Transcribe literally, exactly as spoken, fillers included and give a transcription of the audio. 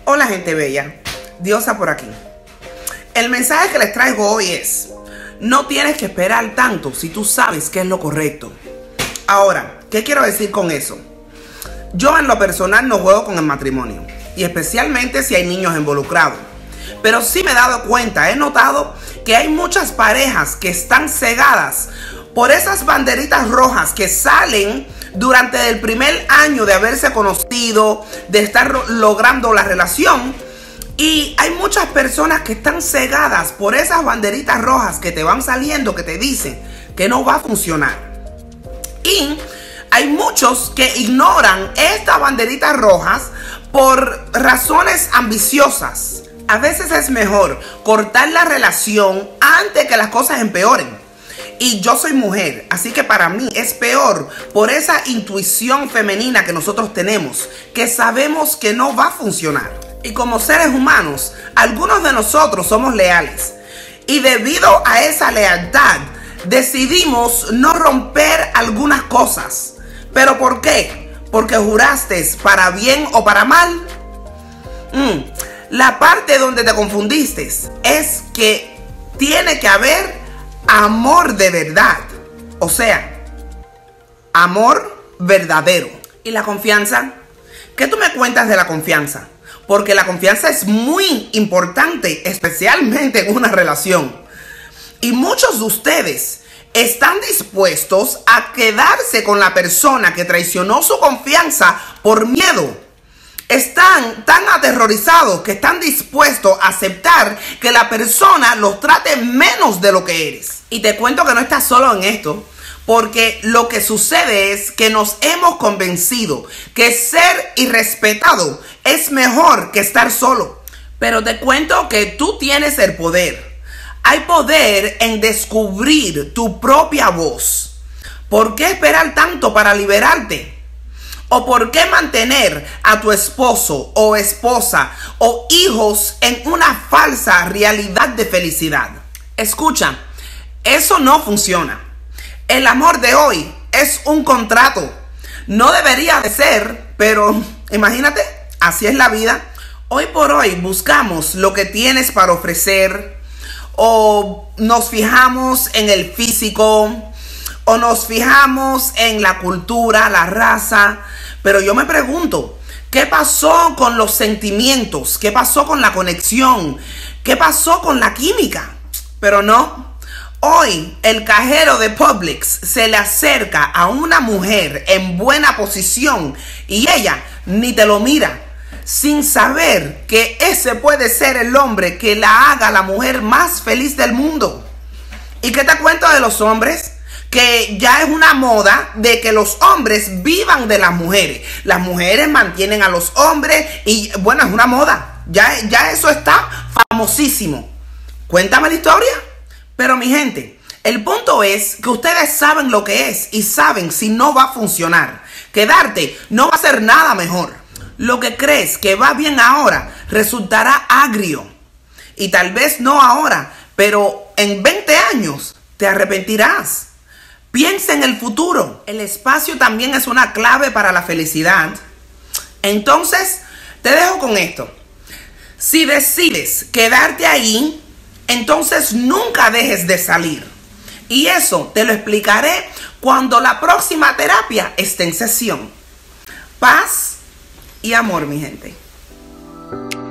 Hola gente bella, Diosa por aquí. El mensaje que les traigo hoy es: no tienes que esperar tanto si tú sabes qué es lo correcto. Ahora, ¿qué quiero decir con eso? Yo en lo personal no juego con el matrimonio, y especialmente si hay niños involucrados. Pero sí me he dado cuenta, he notado que hay muchas parejas que están cegadas por esas banderitas rojas que salen durante el primer año de haberse conocido, de estar logrando la relación. Y hay muchas personas que están cegadas por esas banderitas rojas que te van saliendo, que te dicen que no va a funcionar. Y hay muchos que ignoran estas banderitas rojas por razones ambiciosas. A veces es mejor cortar la relación antes que las cosas empeoren. Y yo soy mujer, así que para mí es peor por esa intuición femenina que nosotros tenemos, que sabemos que no va a funcionar. Y como seres humanos, algunos de nosotros somos leales. Y debido a esa lealtad, decidimos no romper algunas cosas. ¿Pero por qué? Porque juraste para bien o para mal. Mm. La parte donde te confundiste es que tiene que haber amor de verdad, o sea, amor verdadero. ¿Y la confianza? ¿Qué tú me cuentas de la confianza? Porque la confianza es muy importante, especialmente en una relación. Y muchos de ustedes están dispuestos a quedarse con la persona que traicionó su confianza por miedo. Están tan aterrorizados que están dispuestos a aceptar que la persona los trate menos de lo que eres. Y te cuento que no estás solo en esto, porque lo que sucede es que nos hemos convencido que ser irrespetado es mejor que estar solo. Pero te cuento que tú tienes el poder. Hay poder en descubrir tu propia voz. ¿Por qué esperar tanto para liberarte? ¿O por qué mantener a tu esposo o esposa o hijos en una falsa realidad de felicidad? Escucha, eso no funciona. El amor de hoy es un contrato. No debería de ser, pero imagínate, así es la vida. Hoy por hoy buscamos lo que tienes para ofrecer, o nos fijamos en el físico, o nos fijamos en la cultura, la raza. Pero yo me pregunto, ¿qué pasó con los sentimientos? ¿Qué pasó con la conexión? ¿Qué pasó con la química? Pero no. Hoy el cajero de Publix se le acerca a una mujer en buena posición y ella ni te lo mira, sin saber que ese puede ser el hombre que la haga la mujer más feliz del mundo. ¿Y qué te cuento de los hombres? Que ya es una moda de que los hombres vivan de las mujeres. Las mujeres mantienen a los hombres y bueno, es una moda. Ya, ya eso está famosísimo. Cuéntame la historia. Pero mi gente, el punto es que ustedes saben lo que es y saben si no va a funcionar. Quedarte no va a ser nada mejor. Lo que crees que va bien ahora resultará agrio. Y tal vez no ahora, pero en veinte años te arrepentirás. Piensa en el futuro. El espacio también es una clave para la felicidad. Entonces, te dejo con esto. Si decides quedarte ahí, entonces nunca dejes de salir. Y eso te lo explicaré cuando la próxima terapia esté en sesión. Paz y amor, mi gente.